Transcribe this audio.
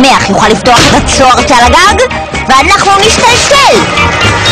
הצומח יוכל לפתוח את הצוהר שעל הגג, ואנחנו נשתלשל!